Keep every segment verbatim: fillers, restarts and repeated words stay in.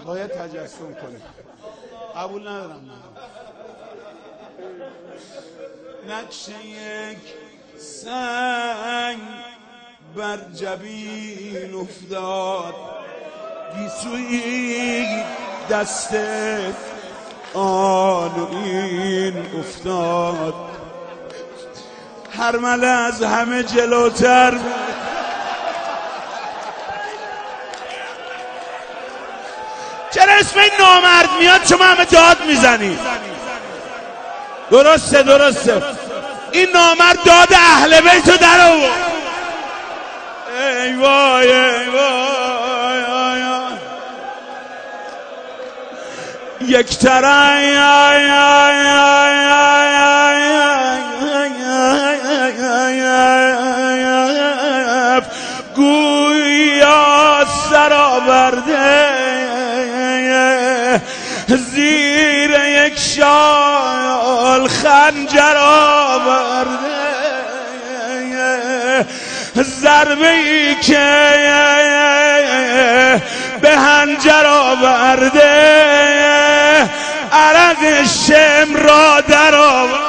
باید تجسم کنه. قبول ندارم. نقش یک سنگ بر جبین افتاد، گیسوی دست آنوین افتاد، هرمله از همه جلوتر. چرا اسم این نامرد میاد شما همه داد میزنی؟ درسته درسته، این نامرد داد اهل بیتو در آورد. ای وای ای وای یک طرف گویا سرآورده، زیر یک شال خنجر آورده، ضربه ای که به هنجر آورده، عرق شم را در آورده.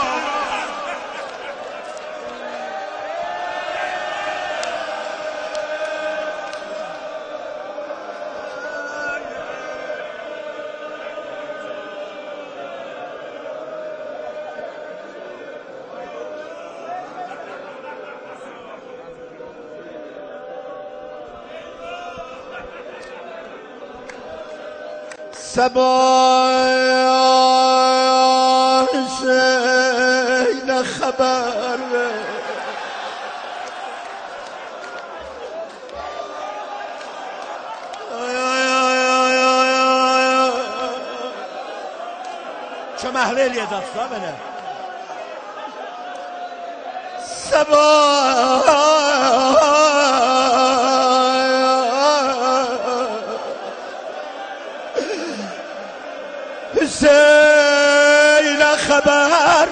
صباح حسین خبر چه محلیلی دستا بنه صباح حسین خبر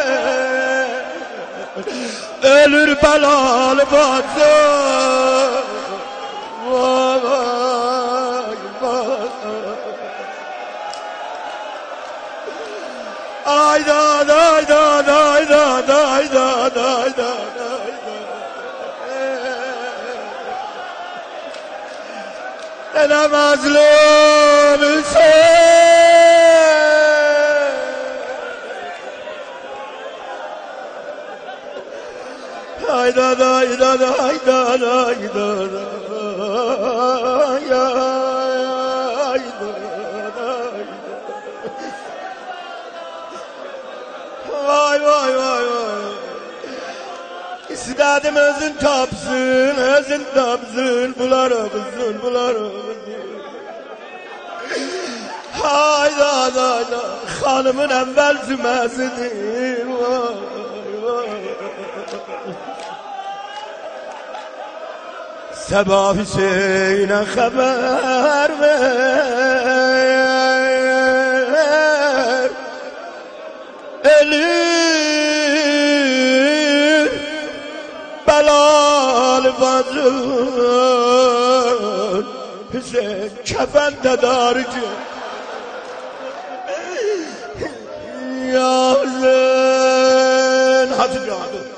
ölür belalı batı vay vay ayda ayda ayda ayda ayda ayda ene mazlum Hüseyin ayda ayda ayda ayda vay vay vay vay istedim özün tapsın özün tapsın bular olsun bular olsun hayda ayda hanımın evvel zümesidir vay vay Sabah Hüseyin'e haber ver Ölür belalı vazın Hüseyin kefende darıcı Yazın Hadi canım